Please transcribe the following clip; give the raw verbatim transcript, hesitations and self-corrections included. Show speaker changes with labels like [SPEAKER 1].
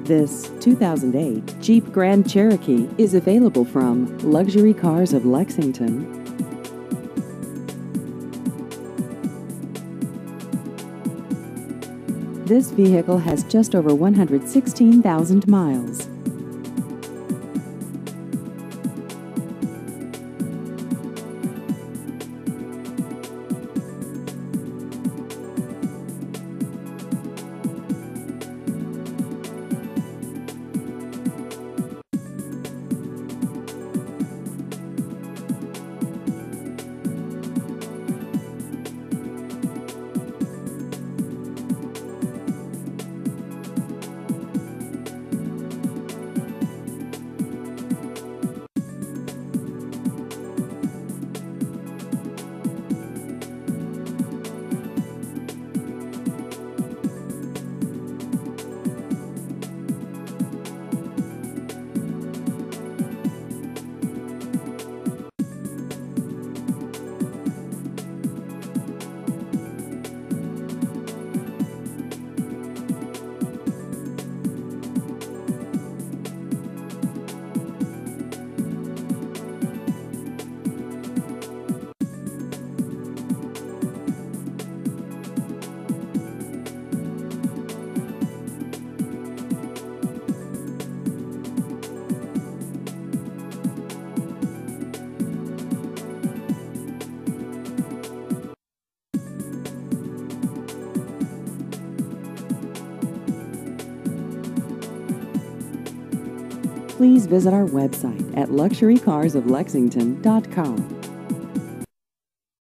[SPEAKER 1] This two thousand eight Jeep Grand Cherokee is available from Luxury Cars of Lexington. This vehicle has just over one hundred sixteen thousand miles. Please visit our website at luxury cars of lexington dot com.